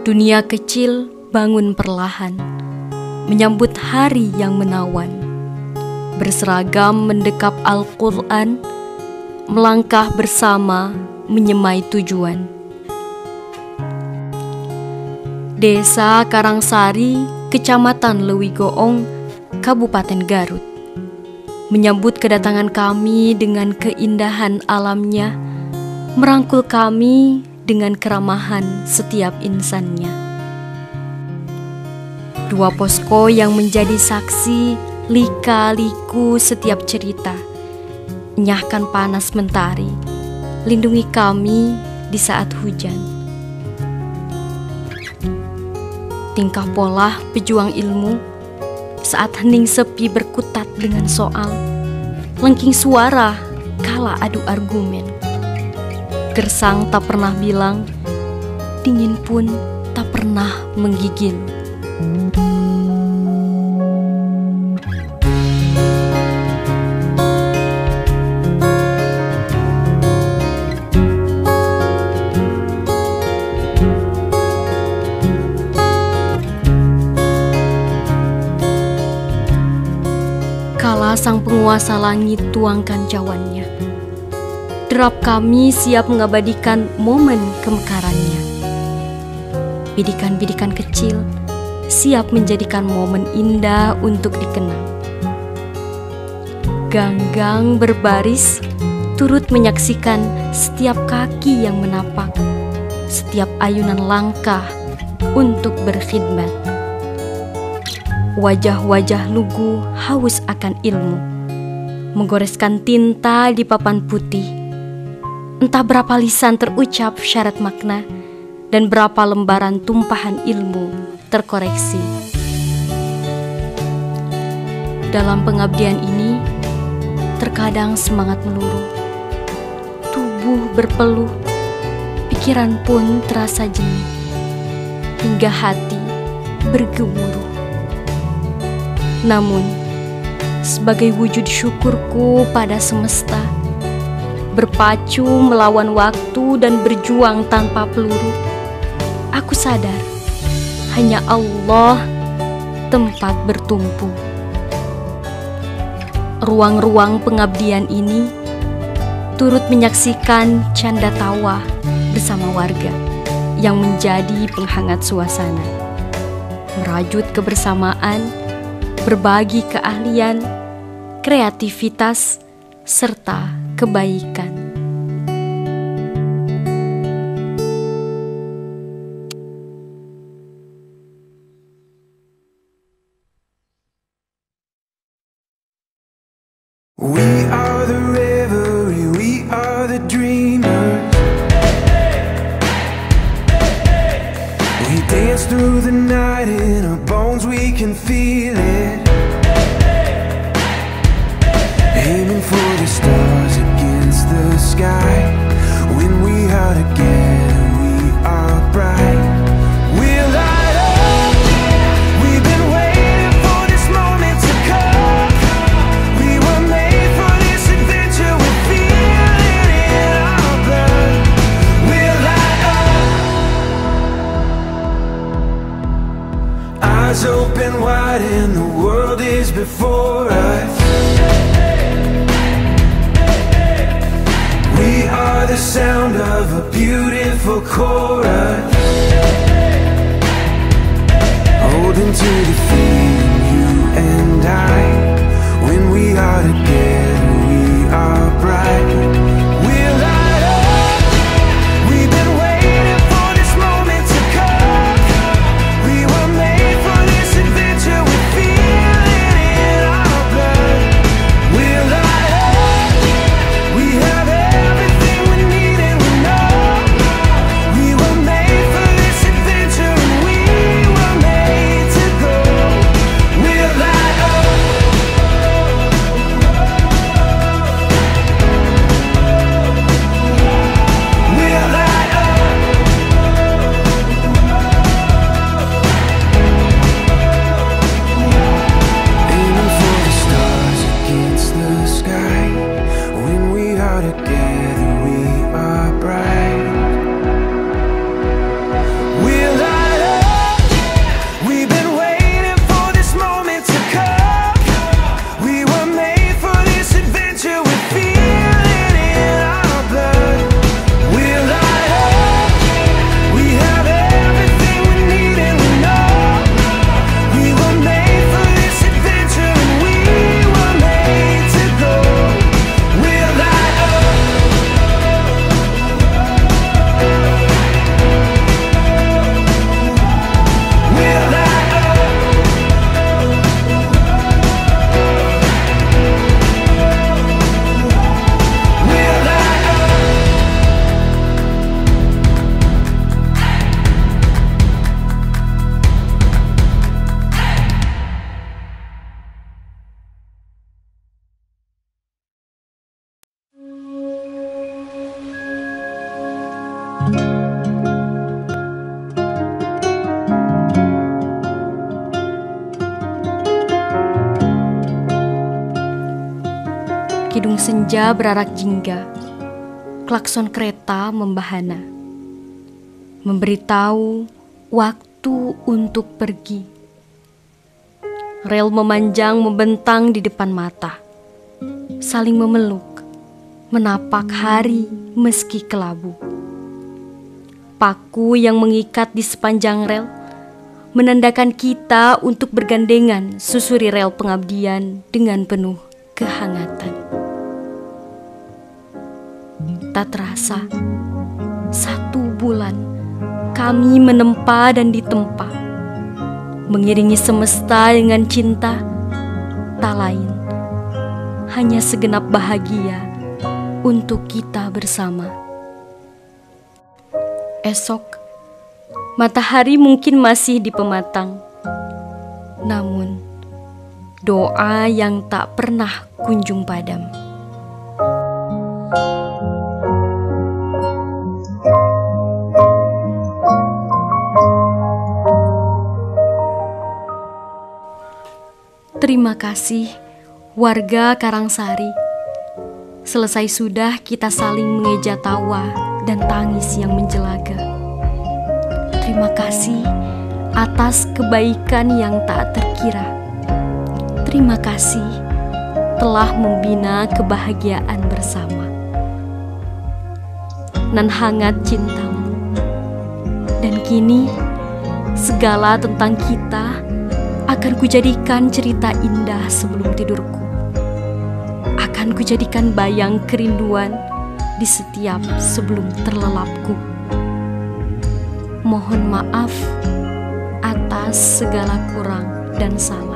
Dunia kecil bangun perlahan, menyambut hari yang menawan. Berseragam mendekap Al-Quran, melangkah bersama menyemai tujuan. Desa Karangsari, Kecamatan Lewigoong, Kabupaten Garut, menyambut kedatangan kami dengan keindahan alamnya, merangkul kami dengan keramahan setiap insannya. Dua posko yang menjadi saksi lika-liku setiap cerita, enyahkan panas mentari, lindungi kami di saat hujan. Tingkah pola pejuang ilmu saat hening sepi berkutat dengan soal, lengking suara kala adu argumen. Gersang tak pernah bilang, dingin pun tak pernah menggigil. Kala sang penguasa langit tuangkan cawannya, derap kami siap mengabadikan momen kemekarannya. Bidikan-bidikan kecil siap menjadikan momen indah untuk dikenang. Gang-gang berbaris turut menyaksikan setiap kaki yang menapak, setiap ayunan langkah untuk berkhidmat. Wajah-wajah lugu haus akan ilmu, menggoreskan tinta di papan putih. Entah berapa lisan terucap syarat makna, dan berapa lembaran tumpahan ilmu terkoreksi. Dalam pengabdian ini, terkadang semangat meluruh, tubuh berpeluh, pikiran pun terasa jenuh, hingga hati bergemuruh. Namun, sebagai wujud syukurku pada semesta, berpacu melawan waktu dan berjuang tanpa peluru, aku sadar hanya Allah tempat bertumpu. Ruang-ruang pengabdian ini turut menyaksikan canda tawa bersama warga yang menjadi penghangat suasana, merajut kebersamaan, berbagi keahlian, kreativitas, serta kebaikan. We are the revelry, we are the dreamers. We dance through the night, in our bones we can feel it. Aiming for the stars against the sky. When we are together, we are bright. We'll light up. We've been waiting for this moment to come. We were made for this adventure. We feel it in our blood. We'll light up. Eyes open wide and the world is before us. We are the sound of a beautiful chorus, holding to the feeling, you and I. When we are together, we are bright. We'll light up. We've been waiting for this moment to come. We were made for this adventure. We feel it in our blood. We'll light up. We have everything we need and we know we were made for this adventure and we were made to go. We'll light up. Senja berarak jingga, klakson kereta membahana, memberitahu waktu untuk pergi. Rel memanjang membentang di depan mata, saling memeluk, menapak hari meski kelabu. Paku yang mengikat di sepanjang rel menandakan kita untuk bergandengan susuri rel pengabdian dengan penuh kehangatan. Tak terasa, 1 bulan kami menempa dan ditempa, mengiringi semesta dengan cinta, tak lain hanya segenap bahagia untuk kita bersama. Esok, matahari mungkin masih di pematang, namun doa yang tak pernah kunjung padam. Terima kasih warga Karangsari. Selesai sudah kita saling mengeja tawa dan tangis yang menjelaga. Terima kasih atas kebaikan yang tak terkira. Terima kasih telah membina kebahagiaan bersama. Nan hangat cintamu. Dan kini segala tentang kita akan kujadikan cerita indah sebelum tidurku. Akan kujadikan bayang kerinduan di setiap sebelum terlelapku. Mohon maaf atas segala kurang dan salah.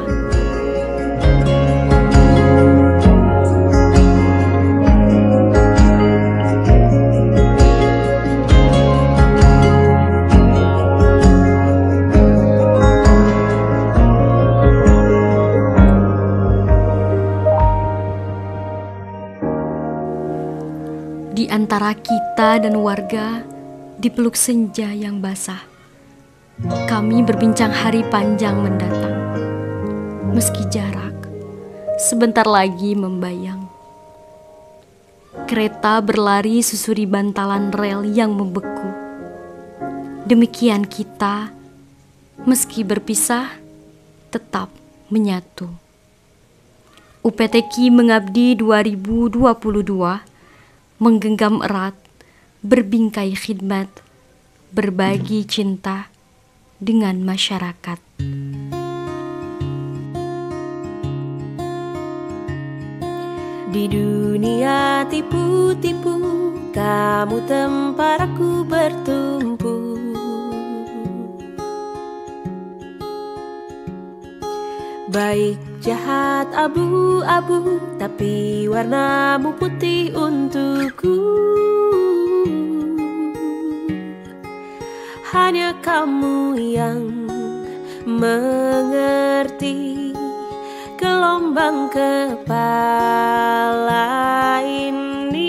Di antara kita dan warga dipeluk senja yang basah, kami berbincang hari panjang mendatang. Meski jarak sebentar lagi membayang, kereta berlari susuri bantalan rel yang membeku. Demikian kita, meski berpisah, tetap menyatu. UPTQ Mengabdi 2022 menggenggam erat, berbingkai khidmat, berbagi cinta dengan masyarakat. Di dunia tipu-tipu, kamu tempat aku bertumpu. Baik jahat abu-abu, tapi warnamu putih untukku. Hanya kamu yang mengerti gelombang kepala ini.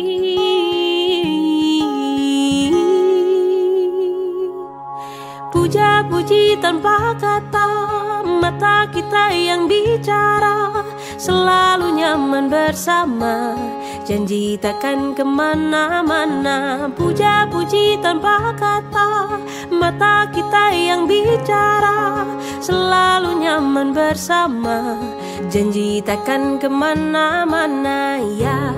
Puja-puji tanpa kata, mata kita yang bicara, selalu nyaman bersama, janji takkan kemana-mana. Puja-puji tanpa kata, mata kita yang bicara, selalu nyaman bersama, janji takkan kemana-mana ya.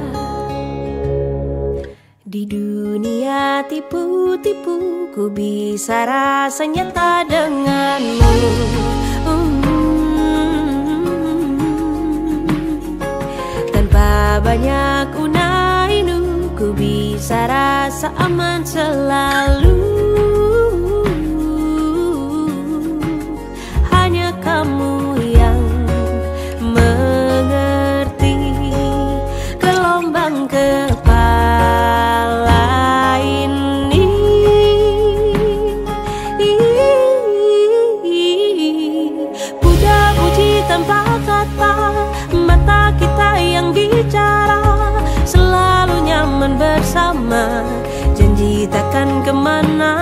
Di dunia tipu-tipu, ku bisa rasa nyata denganmu. Tanpa banyak unai-unu, ku bisa rasa aman selalu. Hanya kamu yang mengerti gelombang kepala ini. Puja-puji tanpa kata, mata kita yang bicara, selalu nyaman bersama, janji takkan kemana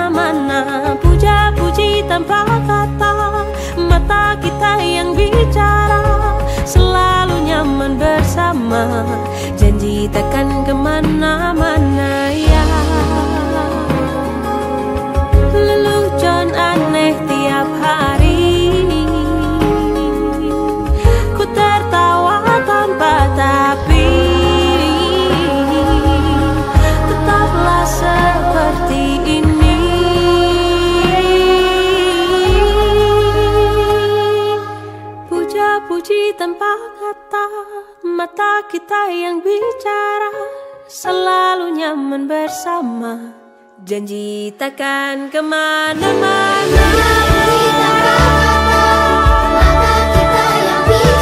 mata kita yang bicara, selalu nyaman bersama, janji takkan kemana-mana. Mata kita yang bicara